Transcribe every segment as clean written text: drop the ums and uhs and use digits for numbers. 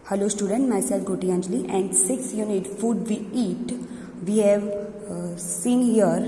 Hello student, myself Goti Anjali and 6th unit food we eat we have seen here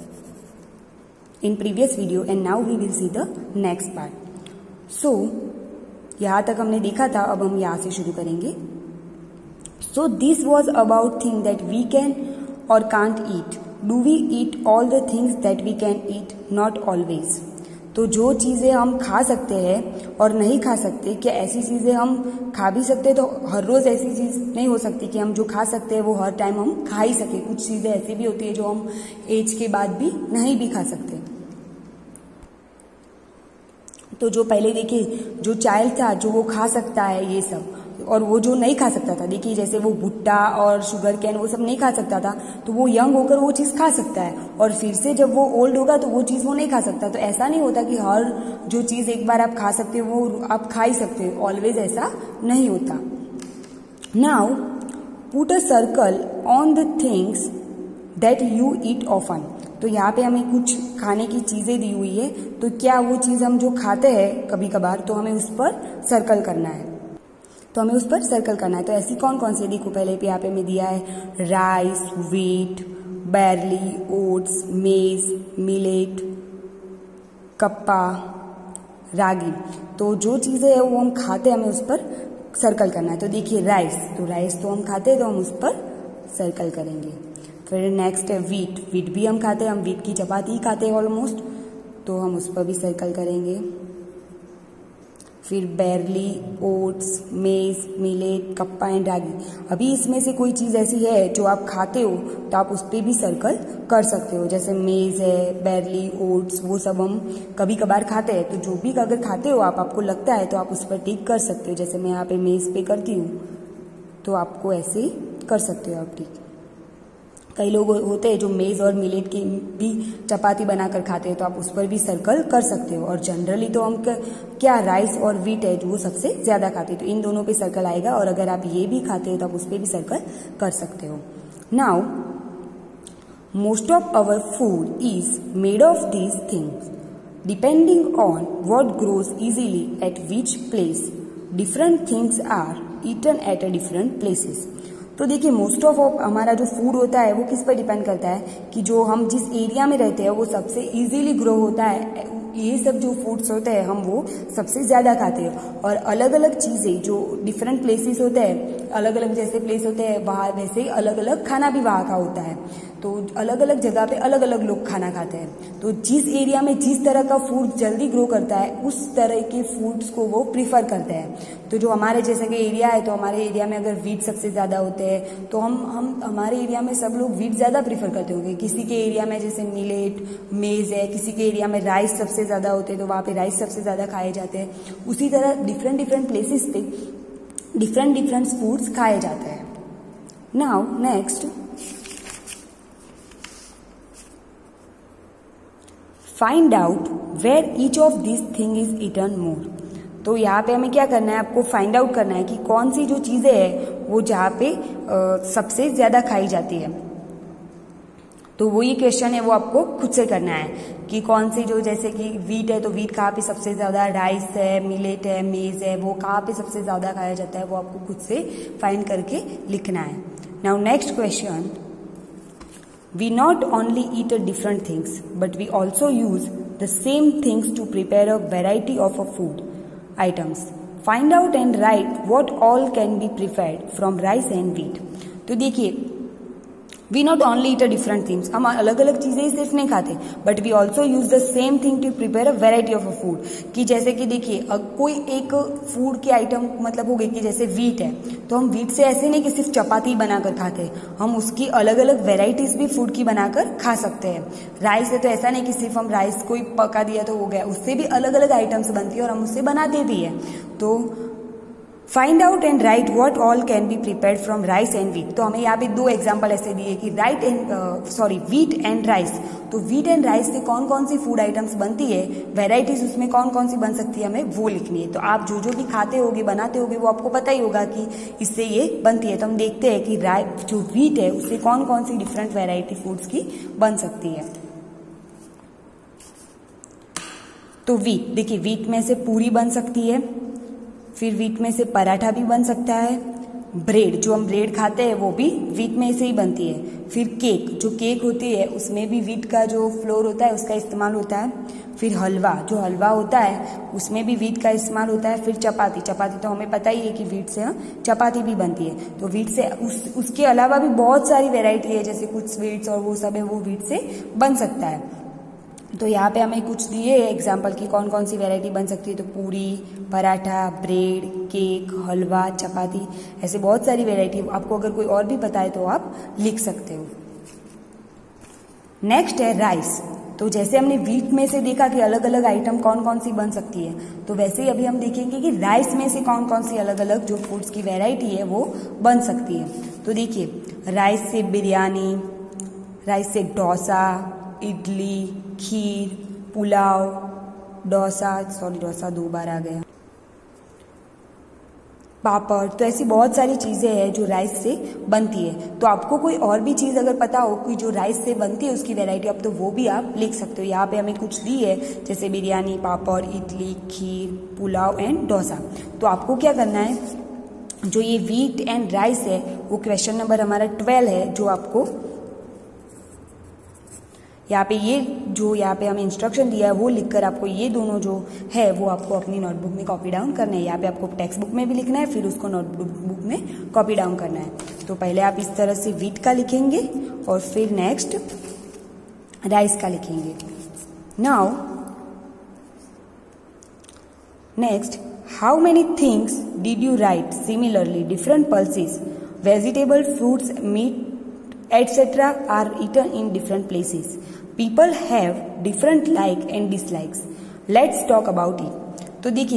in previous video and now we will see the next part. So यहाँ तक हमने देखा था, अब हम यहाँ से शुरू करेंगे. So this was about things that we can or can't eat. Do we eat all the things that we can eat? Not always. तो जो चीज़ें हम खा सकते हैं और नहीं खा सकते, क्या ऐसी चीज़ें हम खा भी सकते हैं? तो हर रोज़ ऐसी चीज़ नहीं हो सकती कि हम जो खा सकते हैं वो हर टाइम हम खा ही सके. कुछ चीज़ें ऐसी भी होती है जो हम एज के बाद भी नहीं भी खा सकते. तो जो पहले देखिए, जो चाइल्ड था जो वो खा सकता है ये सब, और वो जो नहीं खा सकता था, देखिए जैसे वो भुट्टा और शुगर कैन वो सब नहीं खा सकता था, तो वो यंग होकर वो चीज़ खा सकता है और फिर से जब वो ओल्ड होगा तो वो चीज़ वो नहीं खा सकता. तो ऐसा नहीं होता कि हर जो चीज़ एक बार आप खा सकते हो वो आप खा ही सकते हो, ऑलवेज ऐसा नहीं होता. Now put a circle on the things that you eat often. तो यहाँ पे हमें कुछ खाने की चीज़ें दी हुई है, तो क्या वो चीज़ हम जो खाते हैं कभी कभार तो हमें उस पर सर्कल करना है. तो ऐसी कौन कौन सी, देखो पहले पे यहाँ पे मैं दिया है rice, wheat, barley, oats, maize, millet, kappa, ragi. तो जो चीज़ें है वो हम खाते हैं, हमें उस पर सर्कल करना है. तो देखिए राइस तो हम खाते हैं तो हम उस पर सर्कल करेंगे. फिर नेक्स्ट है व्हीट भी हम खाते हैं, हम व्हीट की चपाती ही खाते हैं ऑलमोस्ट, तो हम उस पर भी सर्कल करेंगे. फिर barley, oats, maize, millet, kappa and ragi. अभी इसमें से कोई चीज़ ऐसी है जो आप खाते हो तो आप उस पर भी सर्कल कर सकते हो. जैसे मेज है, बैरली, ओट्स, वो सब हम कभी कभार खाते हैं, तो जो भी अगर खाते हो आपको लगता है तो आप उस पर टिक कर सकते हो. जैसे मैं यहाँ पे मेज पे करती हूँ तो आपको ऐसे ही कर सकते हो आप टिक. कई लोग होते हैं जो मेज और मिलेट की भी चपाती बनाकर खाते हैं, तो आप उस पर भी सर्कल कर सकते हो. और जनरली तो हम क्या राइस और व्हीट है जो वो सबसे ज़्यादा खाते हैं, तो इन दोनों पे सर्कल आएगा. और अगर आप ये भी खाते हो तो आप उस पर भी सर्कल कर सकते हो. Now most of our food is made of these things. Depending on what grows easily at which place, different things are eaten at a different places. तो देखिए मोस्ट ऑफ हमारा जो फूड होता है वो किस पर डिपेंड करता है कि जो हम जिस एरिया में रहते हैं वो सबसे इजीली ग्रो होता है. ये सब जो फूड्स होते हैं हम वो सबसे ज़्यादा खाते हैं. और अलग अलग चीज़ें जो डिफरेंट प्लेसेस होते हैं, अलग अलग जैसे प्लेस होते हैं वहाँ वैसे ही अलग अलग खाना भी वहाँ का होता है. तो अलग अलग जगह पे अलग अलग लोग खाना खाते हैं. तो जिस एरिया में जिस तरह का फूड जल्दी ग्रो करता है उस तरह के फूड्स को वो प्रीफर करते हैं. तो जो हमारे जैसे कि एरिया है, तो हमारे एरिया में अगर व्हीट सबसे ज़्यादा होते हैं तो हम हमारे एरिया में सब लोग व्हीट ज़्यादा प्रीफर करते होंगे. किसी के एरिया में जैसे मिलेट, मेज है, किसी के एरिया में राइस सबसे ज़्यादा होते हैं तो वहाँ पे राइस सबसे ज़्यादा खाए जाते हैं. उसी तरह डिफरेंट प्लेसेस पे डिफरेंट फूड्स खाए जाते हैं. Now next, find out where each of this thing is eaten more. तो यहाँ पे हमें क्या करना है, आपको फाइंड आउट करना है कि कौन सी जो चीज़ें हैं वो जहाँ पे सबसे ज़्यादा खाई जाती है. तो वो ये क्वेश्चन है वो आपको खुद से करना है कि कौन सी जो, जैसे कि व्हीट है तो व्हीट कहाँ पे सबसे ज़्यादा, राइस है, मिलेट है, मेज है, वो कहाँ पे सबसे ज़्यादा खाया जाता है, वो आपको खुद से फाइंड करके लिखना है. Now next question, we not only eat different things but we also use the same things to prepare a variety of food items. Find out and write what all can be prepared from rice and wheat. तो देखिए we not only eat a different things, हम अलग अलग चीज़ें सिर्फ नहीं खाते, but we also use the same thing to prepare a variety of a food. कि जैसे कि देखिए कोई एक फूड की आइटम मतलब हो गई कि जैसे व्हीट है, तो हम व्हीट से ऐसे नहीं कि सिर्फ चपाती बनाकर खाते, हम उसकी अलग अलग वेराइटीज भी फूड की बनाकर खा सकते हैं. राइस है तो ऐसा नहीं कि सिर्फ हम राइस को ही पका दिया तो हो गया, उससे भी अलग अलग आइटम्स बनती है और हम उससे बनाते भी हैं. तो find out and write what all can be prepared from rice and wheat. तो हमें यहाँ पे दो एग्जांपल ऐसे दिए कि व्हीट एंड राइस. तो व्हीट एंड राइस से कौन कौन सी फूड आइटम्स बनती है, वेराइटीज उसमें कौन कौन सी बन सकती है, हमें वो लिखनी है. तो आप जो भी खाते होगे बनाते होगे वो आपको पता ही होगा कि इससे ये बनती है. तो हम देखते हैं कि जो व्हीट है उससे कौन कौन सी डिफरेंट वेराइटी फूड्स की बन सकती है. तो व्हीट, देखिए व्हीट में से पूरी बन सकती है, फिर व्हीट में से पराठा भी बन सकता है। ब्रेड, जो हम ब्रेड खाते हैं वो भी व्हीट में से ही बनती है। फिर केक, जो केक होती है उसमें भी व्हीट का जो फ्लोर होता है उसका इस्तेमाल होता है। फिर हलवा, जो हलवा होता है उसमें भी व्हीट का इस्तेमाल होता है। फिर चपाती, चपाती तो हमें पता ही है कि व्हीट से चपाती भी बनती है। तो व्हीट से उसके अलावा भी बहुत सारी वेराइटी है, जैसे कुछ स्वीट्स और वो सब है वो व्हीट से बन सकता है। तो यहाँ पे हमें कुछ दिए एग्जाम्पल की कौन कौन सी वैरायटी बन सकती है। तो पूरी, पराठा, ब्रेड, केक, हलवा, चपाती, ऐसे बहुत सारी वैरायटी। आपको अगर कोई और भी पता है तो आप लिख सकते हो। नेक्स्ट है राइस। तो जैसे हमने व्हीट में से देखा कि अलग अलग आइटम कौन कौन सी बन सकती है, तो वैसे ही अभी हम देखेंगे कि राइस में से कौन कौन सी अलग अलग जो फूड्स की वैरायटी है वो बन सकती है। तो देखिए, राइस से बिरयानी, राइस से डोसा, इडली, खीर, पुलाव, डोसा 2 बार आ गया, पापड़, तो ऐसी बहुत सारी चीज़ें हैं जो राइस से बनती है। तो आपको कोई और भी चीज़ अगर पता हो कोई जो राइस से बनती है उसकी वैरायटी, अब तो वो भी आप लिख सकते हो। यहाँ पे हमें कुछ दी है जैसे बिरयानी, पापड़, इडली, खीर, पुलाव एंड डोसा। तो आपको क्या करना है, जो ये व्हीट एंड राइस है वो क्वेश्चन नंबर हमारा 12 है, जो आपको यहाँ पे ये जो यहाँ पे हमें इंस्ट्रक्शन दिया है वो लिखकर आपको ये दोनों जो है वो आपको अपनी नोटबुक में कॉपी डाउन करना है। यहाँ पे आपको टेक्स्ट बुक में भी लिखना है, फिर उसको नोटबुक में कॉपी डाउन करना है। तो पहले आप इस तरह से व्हीट का लिखेंगे और फिर नेक्स्ट राइस का लिखेंगे। Now next, how many things did you write similarly different pulses, vegetable, fruits, meat etc. are eaten in different places. People have different like and dislikes. Let's talk about it. तो देखिए,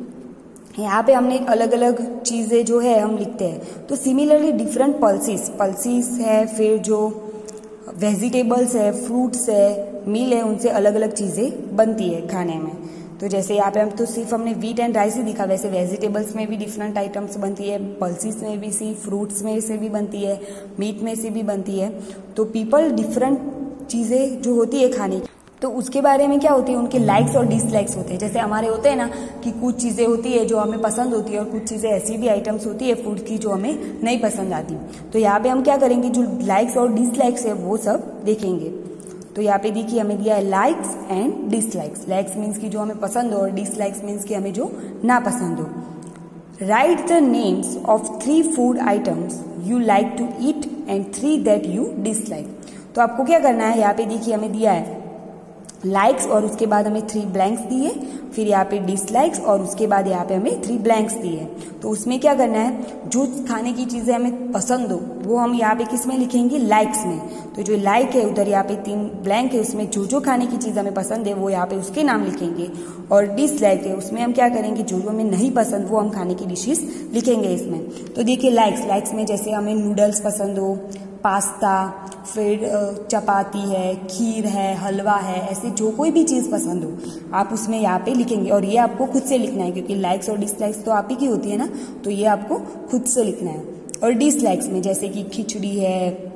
यहाँ पे हमने अलग अलग चीज़ें जो है हम लिखते हैं। तो सिमिलरली डिफरेंट पल्सेस है, फिर जो वेजिटेबल्स है, फ्रूट्स है, मील है, उनसे अलग अलग चीज़ें बनती है खाने में। तो जैसे यहाँ पे हम तो सिर्फ हमने व्हीट एंड राइस ही दिखा, वैसे वेजिटेबल्स में भी डिफरेंट आइटम्स बनती है, पल्सेस में भी सी, फ्रूट्स में से भी बनती है, मीट में से भी बनती है। तो पीपल डिफरेंट चीज़ें जो होती है खाने की, तो उसके बारे में क्या होती है, उनके लाइक्स और डिसलाइक्स होते हैं। जैसे हमारे होते हैं ना कि कुछ चीज़ें होती है जो हमें पसंद होती है और कुछ चीज़ें ऐसी भी आइटम्स होती है फूड की जो हमें नहीं पसंद आती। तो यहाँ पे हम क्या करेंगे, जो लाइक्स और डिसलाइक्स है वो सब देखेंगे। तो यहाँ पे देखिए हमें दिया है likes and dislikes. Likes means की जो हमें पसंद हो और डिसलाइक्स मीन्स की हमें जो ना पसंद हो। Write the names of 3 food items you like to eat and 3 that you dislike. तो आपको क्या करना है, यहाँ पे देखिए हमें दिया है लाइक्स और उसके बाद हमें 3 ब्लैंक्स दिए, फिर यहाँ पे डिसलाइक्स और उसके बाद यहाँ पे हमें 3 ब्लैंक्स दिए। तो उसमें क्या करना है, जो खाने की चीज़ें हमें पसंद हो वो हम यहाँ पे किस में लिखेंगे, लाइक्स में। तो जो लाइक है उधर यहाँ पे 3 ब्लैंक है, उसमें जो जो खाने की चीज़ हमें पसंद है वो यहाँ पे उसके नाम लिखेंगे। और डिसलाइक है उसमें हम क्या करेंगे, जो जो हमें नहीं पसंद वो हम खाने की डिशेस लिखेंगे इसमें। तो देखिए लाइक्स में जैसे हमें नूडल्स पसंद हो, पास्ता, फिर चपाती है, खीर है, हलवा है, ऐसे जो कोई भी चीज़ पसंद हो आप उसमें यहाँ पे लिखेंगे। और ये आपको खुद से लिखना है क्योंकि लाइक्स और डिसलाइक्स तो आप ही की होती है ना, तो ये आपको खुद से लिखना है। और डिसलाइक्स में जैसे कि खिचड़ी है,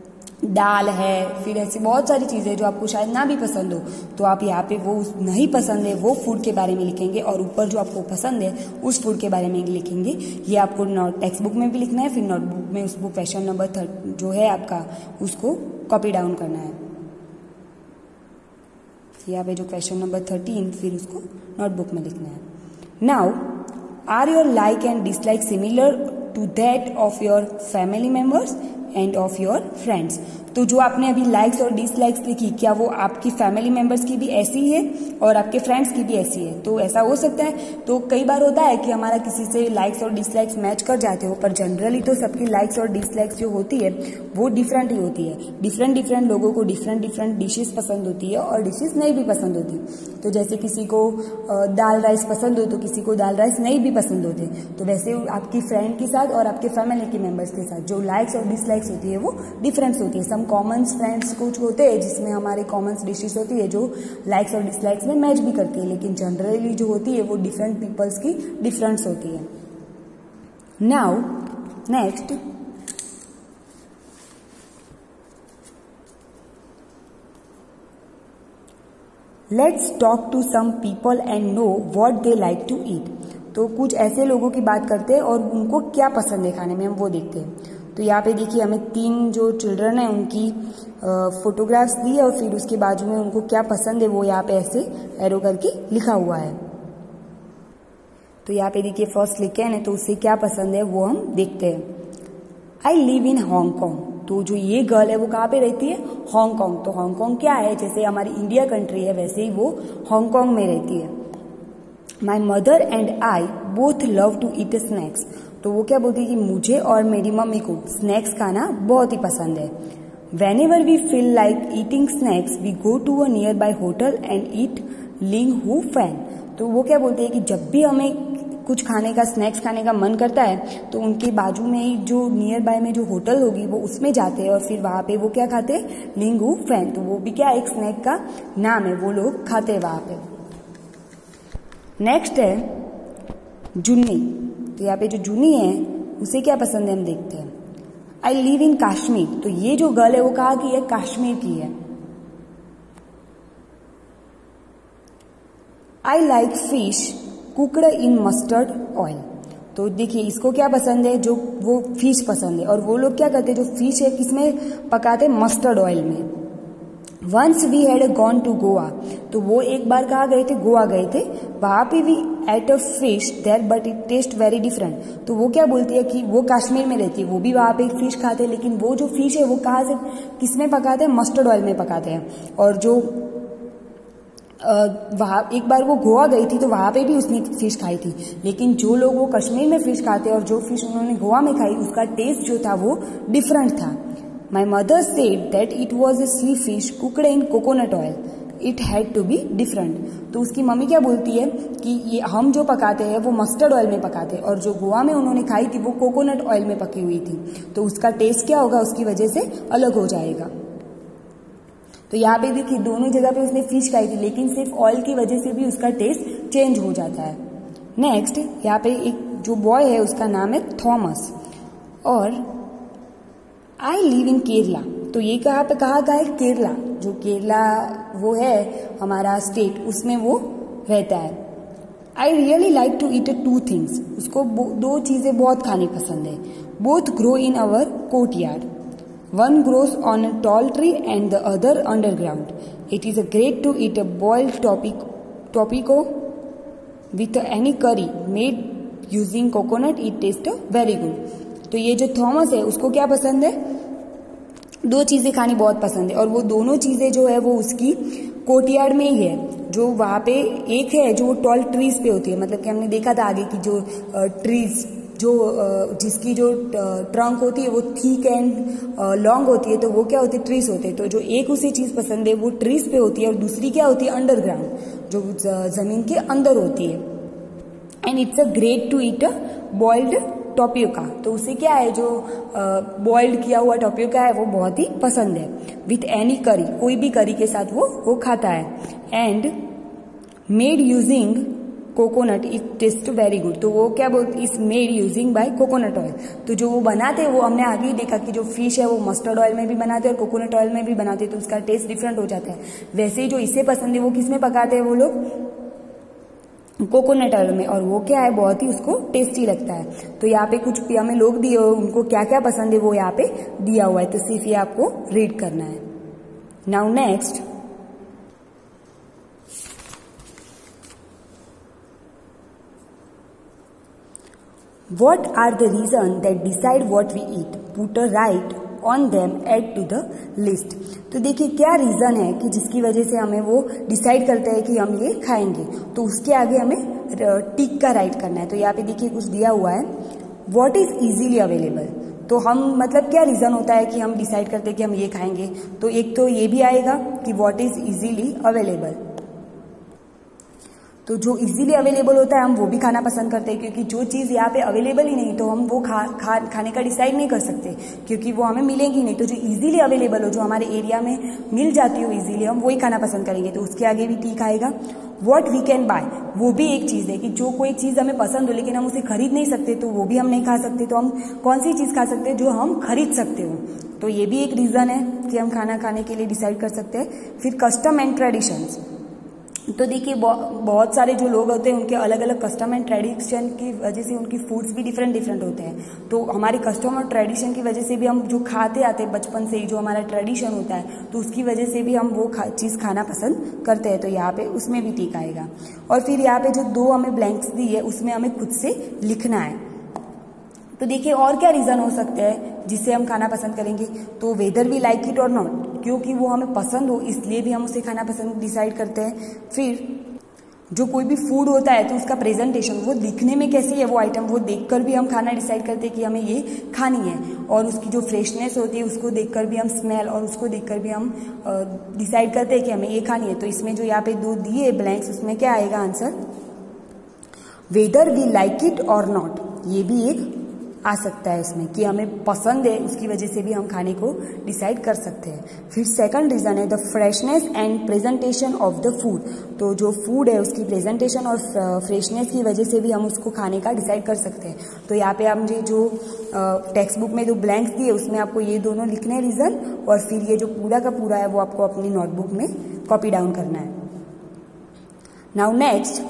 दाल है, फिर ऐसी बहुत सारी चीज़ें जो आपको शायद ना भी पसंद हो, तो आप यहाँ पे वो नहीं पसंद है वो फूड के बारे में लिखेंगे और ऊपर जो आपको पसंद है उस फूड के बारे में लिखेंगे। ये आपको टेक्स्ट बुक में भी लिखना है, फिर नोटबुक में उसको क्वेश्चन नंबर जो है आपका उसको कॉपी डाउन करना है। यहाँ पे जो क्वेश्चन नंबर 13 फिर उसको नोटबुक में लिखना है। Now are your like and dislike similar to that of your family members and of your friends. तो जो आपने अभी लाइक्स और डिसलाइक्स लिखी, क्या वो आपकी फैमिली मेंबर्स की भी ऐसी है और आपके फ्रेंड्स की भी ऐसी है? तो ऐसा हो सकता है। तो कई बार होता है कि हमारा किसी से लाइक्स और डिसलाइक्स मैच कर जाते हो, पर जनरली तो सबकी लाइक्स और डिसलाइक्स जो होती है वो डिफरेंट ही होती है। डिफरेंट लोगों को डिफरेंट डिशेस पसंद होती है और डिशेस नहीं भी पसंद होती। तो जैसे किसी को दाल राइस पसंद हो तो किसी को दाल राइस नहीं भी पसंद होते। तो वैसे आपकी फ्रेंड के साथ और आपके फैमिली के मेंबर्स के साथ जो लाइक्स और डिसलाइक्स होती है वो डिफरेंस होती है। सम कॉमन फ्रेंड्स कुछ होते हैं जिसमें हमारे कॉमन डिशेस होती है जो लाइक्स और डिसलाइक्स में मैच भी करती है, लेकिन जनरली जो होती है वो डिफरेंट पीपल्स की डिफरेंस होती है। Now next, let's talk to some people and know what they like to eat. तो कुछ ऐसे लोगों की बात करते हैं और उनको क्या पसंद है खाने में, हम वो देखते हैं। तो यहाँ पे देखिए हमें 3 जो चिल्ड्रन है उनकी फोटोग्राफ्स दी है और फिर उसके बाजू में उनको क्या पसंद है वो यहाँ पे ऐसे एरो करके लिखा हुआ है। तो यहाँ पे देखिए फर्स्ट लिखे है ना, तो उसे क्या पसंद है वो हम देखते हैं। I live in Hong. तो जो ये गर्ल है वो कहाँ पे रहती है, हांगकॉन्ग। तो हांगकॉन्ग क्या है, जैसे हमारी इंडिया कंट्री है वैसे ही वो हांगकॉन्ग में रहती है। My mother and I both love to eat snacks. तो वो क्या बोलती है कि मुझे और मेरी मम्मी को स्नैक्स खाना बहुत ही पसंद है। Whenever we feel like eating snacks we go to a nearby hotel and eat Ling Hu fan. तो वो क्या बोलते हैं कि जब भी हमें कुछ खाने का, स्नैक्स खाने का मन करता है तो उनके बाजू में ही जो नियर बाय में जो होटल होगी वो उसमें जाते हैं और फिर वहाँ पे वो क्या खाते हैं, लिंगू फैन। तो वो भी क्या एक स्नैक का नाम है, वो लोग खाते हैं वहाँ पे। नेक्स्ट है जुन्नी। तो यहाँ पे जो जुन्नी है उसे क्या पसंद है हम देखते हैं। I live in Kashmir. तो ये जो गर्ल है वो कहाँ की है, कश्मीर की है। I like fish cooked in mustard oil. तो देखिए इसको क्या पसंद है, जो वो फिश पसंद है और वो लोग क्या करते हैं, जो फिश है किसमें पकाते हैं, मस्टर्ड ऑयल में। Once we had gone to Goa. तो वो एक बार कहाँ गए थे, गोवा गए थे। वहां पे भी ate a fish there but it taste very different. तो वो क्या बोलती है कि वो कश्मीर में रहती है, वो भी वहां पे फिश खाते हैं, लेकिन वो जो फिश है वो कहाँ से, किसमें पकाते हैं, मस्टर्ड ऑयल में पकाते हैं। और जो वहाँ एक बार वो गोवा गई थी तो वहाँ पे भी उसने फिश खाई थी, लेकिन जो लोग वो कश्मीर में फिश खाते हैं और जो फिश उन्होंने गोवा में खाई उसका टेस्ट जो था वो डिफरेंट था। My mother said that it was a sea fish cooked in coconut oil, it had to be different. तो उसकी मम्मी क्या बोलती है कि ये हम जो पकाते हैं वो मस्टर्ड ऑयल में पकाते हैं और जो गोवा में उन्होंने खाई थी वो कोकोनट ऑयल में पकी हुई थी, तो उसका टेस्ट क्या होगा, उसकी वजह से अलग हो जाएगा। तो यहाँ पे देखिए दोनों जगह पे उसने फिश खाई थी, लेकिन सिर्फ ऑयल की वजह से भी उसका टेस्ट चेंज हो जाता है। नेक्स्ट यहाँ पे एक जो बॉय है उसका नाम है थॉमस और आई लिव इन केरला। तो ये कहाँ पे कहा है, केरला। जो केरला वो है हमारा स्टेट, उसमें वो रहता है। I really like to eat 2 things. उसको 2 चीजें बहुत खानी पसंद है। Both grow in our courtyard, one grows on a tall tree and the other underground. It is a great to eat a boiled topico with any curry made using coconut. It tastes very good. तो ये जो Thomas है उसको क्या पसंद है, 2 चीजें खानी बहुत पसंद है और वो दोनों चीजें जो है वो उसकी कोर्टयार्ड में ही है। जो वहाँ पे एक है जो टॉल ट्रीज पे होती है, मतलब कि हमने देखा था आगे की जो ट्रीज जो जिसकी जो ट्रंक होती है वो थिक एंड लॉन्ग होती है, तो वो क्या होती है, ट्रीज होते हैं। तो जो एक उसे चीज पसंद है वो ट्रीज पे होती है और दूसरी क्या होती है, अंडरग्राउंड, जो जमीन के अंदर होती है। And it's a great to eat a boiled tapioca. तो उसे क्या है, जो बॉइल्ड किया हुआ टोपियोका है वो बहुत ही पसंद है। विथ एनी करी, कोई भी करी के साथ वो खाता है। And made using coconut it taste very good. तो वो क्या बोलते, is made using by coconut oil. तो जो वो बनाते हैं वो हमने आगे ही देखा कि जो फिश है वो मस्टर्ड ऑयल में भी बनाते हैं और कोकोनट ऑयल में भी बनाते हैं, तो उसका टेस्ट डिफरेंट हो जाता है। वैसे ही जो इसे पसंद है वो किस में पकाते हैं वो लोग, कोकोनट ऑयल में, और वो क्या है बहुत ही उसको टेस्टी लगता है। तो यहाँ पे कुछ हमें लोग दिए उनको क्या क्या पसंद है वो यहाँ पे दिया हुआ है, तो सिर्फ ये आपको रीड करना है। Now next, what are the reasons that decide what we eat? Put a right on them, add to the list. तो देखिए क्या रीजन है कि जिसकी वजह से हमें वो डिसाइड करते हैं कि हम ये खाएंगे, तो उसके आगे हमें टिक का राइट करना है। तो यहाँ पे देखिए कुछ दिया हुआ है, व्हाट इज इजीली अवेलेबल। तो हम मतलब क्या रीजन होता है कि हम डिसाइड करते हैं कि हम ये खाएंगे, तो एक तो ये भी आएगा कि व्हाट इज इजीली अवेलेबल। तो जो इजीली अवेलेबल होता है हम वो भी खाना पसंद करते हैं, क्योंकि जो चीज़ यहाँ पे अवेलेबल ही नहीं तो हम वो खाने का डिसाइड नहीं कर सकते, क्योंकि वो हमें मिलेंगी नहीं। तो जो इजीली अवेलेबल हो, जो हमारे एरिया में मिल जाती हो इजीली, हम वही खाना पसंद करेंगे। तो उसके आगे भी ठीक आएगा। व्हाट वी कैन बाय, वो भी एक चीज़ है कि जो कोई चीज़ हमें पसंद हो लेकिन हम उसे खरीद नहीं सकते, तो वो भी हम नहीं खा सकते। तो हम कौन सी चीज़ खा सकते हैं, जो हम खरीद सकते हो। तो ये भी एक रीज़न है कि हम खाना खाने के लिए डिसाइड कर सकते हैं। फिर कस्टम एंड ट्रेडिशंस, तो देखिए बहुत सारे जो लोग होते हैं उनके अलग अलग कस्टम एंड ट्रेडिशन की वजह से उनकी फूड्स भी डिफरेंट डिफरेंट होते हैं। तो हमारे कस्टम और ट्रेडिशन की वजह से भी हम जो खाते आते हैं बचपन से ही, जो हमारा ट्रेडिशन होता है, तो उसकी वजह से भी हम वो चीज़ खाना पसंद करते हैं। तो यहाँ पे उसमें भी टिक आएगा। और फिर यहाँ पे जो 2 हमें ब्लैंक्स दी है उसमें हमें खुद से लिखना है। तो देखिए और क्या रीज़न हो सकते हैं जिससे हम खाना पसंद करेंगे। तो whether we like it or not, क्योंकि वो हमें पसंद हो इसलिए भी हम उसे खाना पसंद डिसाइड करते हैं। फिर जो कोई भी फूड होता है तो उसका प्रेजेंटेशन, वो दिखने में कैसी है वो आइटम, वो देखकर भी हम खाना डिसाइड करते हैं कि हमें ये खानी है। और उसकी जो फ्रेशनेस होती है उसको देखकर भी हम, स्मेल और उसको देखकर भी हम डिसाइड करते हैं कि हमें ये खानी है। तो इसमें जो यहाँ पे 2 दिए ब्लैंक्स, उसमें क्या आएगा answer, whether we like it or not. ये भी एक आ सकता है इसमें कि हमें पसंद है, उसकी वजह से भी हम खाने को डिसाइड कर सकते हैं। फिर सेकंड रीजन है the freshness and presentation of the food. तो जो फूड है उसकी प्रेजेंटेशन और फ्रेशनेस की वजह से भी हम उसको खाने का डिसाइड कर सकते हैं। तो यहाँ पे आप जो टेक्स्ट बुक में 2 ब्लैंक्स दिए उसमें आपको ये दोनों लिखने रीजन, और फिर ये जो पूरा का पूरा है वो आपको अपनी नोटबुक में कॉपी डाउन करना है। Now next,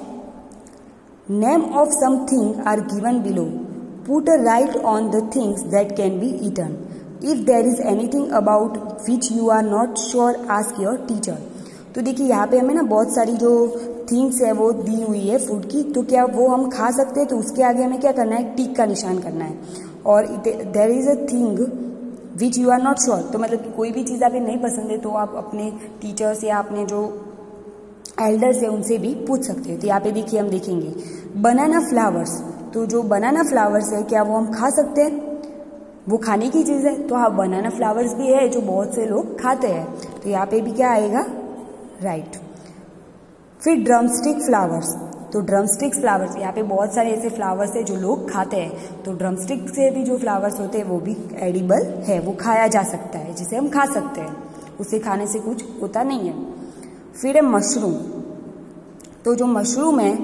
name of something are given below, put a right on the things that can be eaten. If there is anything about which you are not sure, ask your teacher. तो देखिए यहाँ पे हमें ना बहुत सारी जो things है वो दी हुई है फूड की, तो क्या वो हम खा सकते हैं। तो उसके आगे हमें क्या करना है, टिक का निशान करना है। और there is a thing which you are not sure, तो मतलब कि कोई भी चीज़ आपको नहीं पसंद है तो आप अपने टीचर्स या अपने जो एल्डर्स है उनसे भी पूछ सकते हैं। तो यहाँ पे देखिए हम देखेंगे बनाना फ्लावर्स। तो जो बनाना फ्लावर्स है क्या वो हम खा सकते हैं, वो खाने की चीज़ है। तो हाँ, बनाना फ्लावर्स भी है जो बहुत से लोग खाते हैं। तो यहाँ पे भी क्या आएगा, राइट। फिर ड्रमस्टिक फ्लावर्स। तो ड्रमस्टिक फ्लावर्स, यहाँ पे बहुत सारे ऐसे फ्लावर्स है जो लोग खाते हैं। तो ड्रमस्टिक से भी जो फ्लावर्स होते हैं वो भी एडिबल है, वो खाया जा सकता है, जिसे हम खा सकते हैं, उसे खाने से कुछ होता नहीं है। फिर है मशरूम। तो जो मशरूम है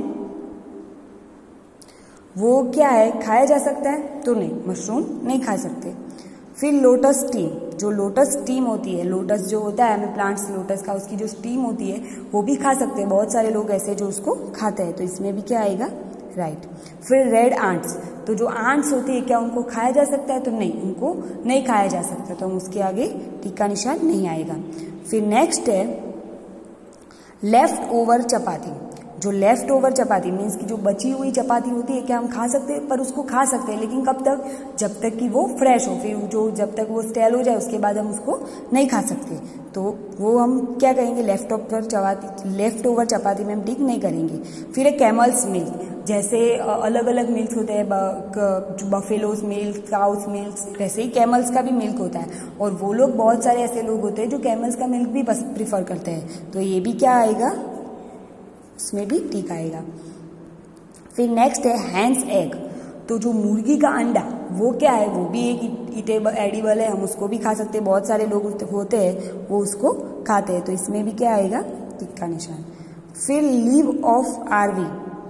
वो क्या है, खाया जा सकता है, तो नहीं, मशरूम नहीं खा सकते। फिर लोटस स्टीम। जो लोटस स्टीम होती है, लोटस जो होता है हमें प्लांट्स लोटस का, उसकी जो स्टीम होती है वो भी खा सकते हैं। बहुत सारे लोग ऐसे जो उसको खाते हैं। तो इसमें भी क्या आएगा, राइट। फिर रेड आंट्स। तो जो आंट्स होती है क्या उनको खाया जा सकता है, तो नहीं, उनको नहीं खाया जा सकता। तो हम उसके आगे टिक का निशान नहीं आएगा। फिर नेक्स्ट है लेफ्ट ओवर चपाती। जो लेफ्ट ओवर चपाती मीन्स की जो बची हुई चपाती होती है क्या हम खा सकते हैं, पर उसको खा सकते हैं, लेकिन कब तक, जब तक कि वो फ्रेश हो। फिर जो जब तक वो स्टेल हो जाए उसके बाद हम उसको नहीं खा सकते। तो वो हम क्या करेंगे, लेफ्ट ओवर चपाती में हम टिक नहीं करेंगे। फिर है कैमल्स मिल्क। जैसे अलग अलग मिल्क होते हैं, बफेलोज मिल्क, काउस मिल्क, वैसे ही कैमल्स का भी मिल्क होता है। और वो लोग, बहुत सारे ऐसे लोग होते हैं जो कैमल्स का मिल्क भी प्रीफर करते हैं। तो ये भी क्या आएगा, उसमें भी टिक आएगा। फिर नेक्स्ट है हैंस एग। तो जो मुर्गी का अंडा वो क्या है, वो भी एक एडिबल है, हम उसको भी खा सकते हैं। बहुत सारे लोग होते हैं वो उसको खाते हैं। तो इसमें भी क्या आएगा, टिक का निशान। फिर लीव ऑफ आरवी।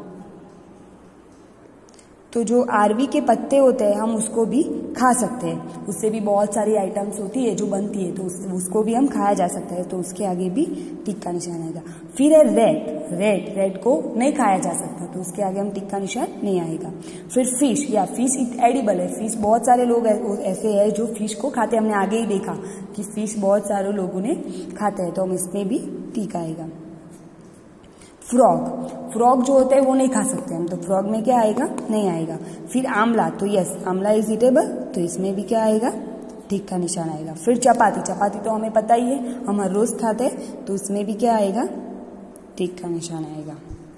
तो जो आरवी के पत्ते होते हैं हम उसको भी खा सकते हैं, उससे भी बहुत सारी आइटम्स होती है जो बनती है, तो उसको भी हम खाया जा सकता है। तो उसके आगे भी टिक का निशान आएगा। फिर है रेड को नहीं खाया जा सकता, तो उसके आगे हम टिक का निशान नहीं आएगा। फिर फिश, या फिश एडिबल है। फिश बहुत सारे लोग ऐसे हैं जो फिश को खाते हैं, हमने आगे ही देखा कि फिश बहुत सारे लोगों ने खाते हैं, तो हम इसमें भी टिक आएगा। फ्रॉग जो होता है वो नहीं खा सकते हम, तो फ्रॉग में क्या आएगा, नहीं आएगा। फिर आंवला, तो यस आंवला इज ईटेबल, तो इसमें भी क्या आएगा, टिक का निशान आएगा। फिर चपाती तो हमें पता ही है, हम हर रोज खाते हैं, तो इसमें भी क्या आएगा, टिक का निशान आएगा।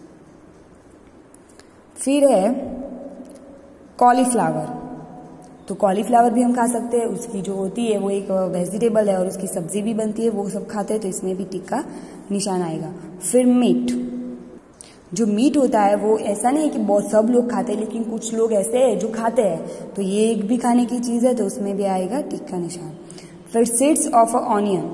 फिर है कॉलीफ्लावर। तो कॉलीफ्लावर भी हम खा सकते हैं, उसकी जो होती है वो एक वेजिटेबल है और उसकी सब्जी भी बनती है, वो सब खाते हैं, तो इसमें भी टिक का निशान आएगा। फिर मीट। जो मीट होता है वो ऐसा नहीं है कि बहुत सब लोग खाते हैं, लेकिन कुछ लोग ऐसे हैं जो खाते हैं, तो ये एक भी खाने की चीज़ है, तो उसमें भी आएगा टिक का निशान। फिर सीड्स ऑफ अ ऑनियन।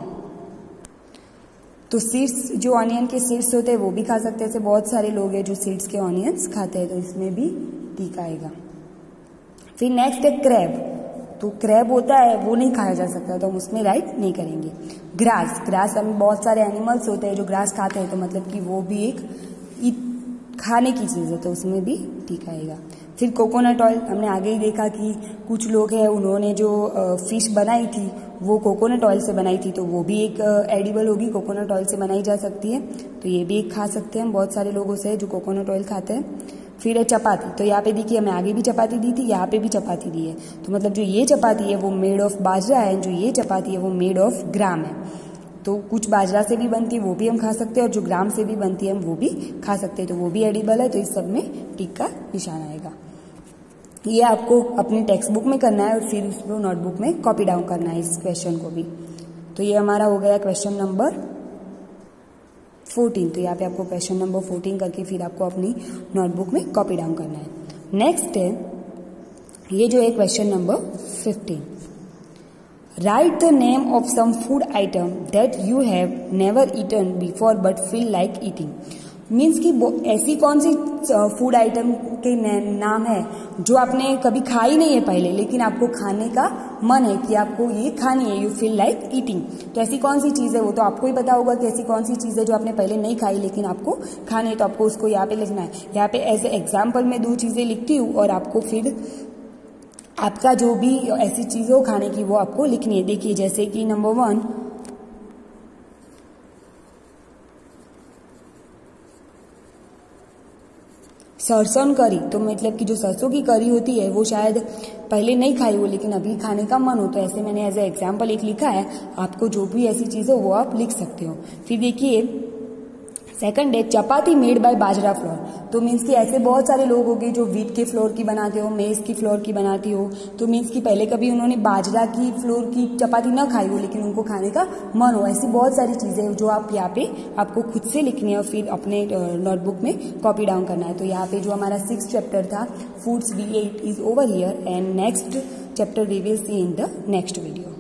तो सीड्स, जो ऑनियन के सीड्स होते हैं वो भी खा सकते हैं, ऐसे बहुत सारे लोग हैं जो सीड्स के ऑनियंस खाते हैं, तो इसमें भी टिक आएगा। फिर नेक्स्ट है क्रैब। तो क्रैब होता है वो नहीं खाया जा सकता, तो हम उसमें राइट नहीं करेंगे। ग्रास हमें बहुत सारे एनिमल्स होते हैं जो ग्रास खाते हैं, तो मतलब कि वो भी एक खाने की चीज़ है, तो उसमें भी ठीक आएगा। फिर कोकोनट ऑयल, हमने आगे ही देखा कि कुछ लोग हैं उन्होंने जो फिश बनाई थी वो कोकोनट ऑयल से बनाई थी, तो वो भी एक एडिबल होगी, कोकोनट ऑयल से बनाई जा सकती है, तो ये भी एक खा सकते हैं हम। बहुत सारे लोगों से जो कोकोनट ऑयल खाते हैं। फिर है चपाती, तो यहाँ पे देखिए हमें आगे भी चपाती दी थी, यहाँ पे भी चपाती दी है, तो मतलब जो ये चपाती है वो मेड ऑफ बाजरा है, जो ये चपाती है वो मेड ऑफ ग्राम है। तो कुछ बाजरा से भी बनती है वो भी हम खा सकते हैं, और जो ग्राम से भी बनती है हम वो भी खा सकते हैं, तो वो भी एडिबल है, तो इस सब में टिक का निशान आएगा। ये आपको अपनी टेक्स्ट बुक में करना है और फिर उसको नोटबुक में कॉपी डाउन करना है इस क्वेश्चन को भी। तो ये हमारा हो गया क्वेश्चन नंबर 14। तो यहाँ पे आपको क्वेश्चन नंबर 14 करके फिर आपको अपनी नोटबुक में कॉपी डाउन करना है। नेक्स्ट है ये जो है question number 15। Write the name of some food item that you have never eaten before but feel like eating. Means कि ऐसी कौन सी फूड आइटम के नाम है जो आपने कभी खाई नहीं है पहले, लेकिन आपको खाने का मन है कि आपको ये खानी है, यू फील लाइक ईटिंग। तो ऐसी कौन सी चीज़ है, वो तो आपको ही पता होगा कि ऐसी कौन सी चीज़ है जो आपने पहले नहीं खाई लेकिन आपको खानी है, तो आपको उसको यहाँ पे लिखना है। यहाँ पे एज एग्जाम्पल में 2 चीज़ें लिखती हूँ और आपको फिर आपका जो भी ऐसी चीज़ हो खाने की वो आपको लिखनी है। देखिए जैसे कि नंबर 1 सरसों करी, तो मतलब कि जो सरसों की करी होती है वो शायद पहले नहीं खाई हो लेकिन अभी खाने का मन हो, तो ऐसे मैंने एज ए एग्जाम्पल एक लिखा है। आपको जो भी ऐसी चीज़ हो वो आप लिख सकते हो। फिर देखिए सेकंड है chapati made by bajra flour, तो मीन्स कि ऐसे बहुत सारे लोग होंगे जो व्हीट के फ्लोर की बनाते हो, मेज की फ्लोर की बनाती हो, तो मीन्स कि पहले कभी उन्होंने बाजरा की फ्लोर की चपाती ना खाई हो लेकिन उनको खाने का मन हो। ऐसी बहुत सारी चीज़ें जो आप यहाँ पे आपको खुद से लिखनी है और फिर अपने नोटबुक में कॉपी डाउन करना है। तो यहाँ पे जो हमारा 6th चैप्टर था foods we ate is over here, and next chapter we will see in the next video.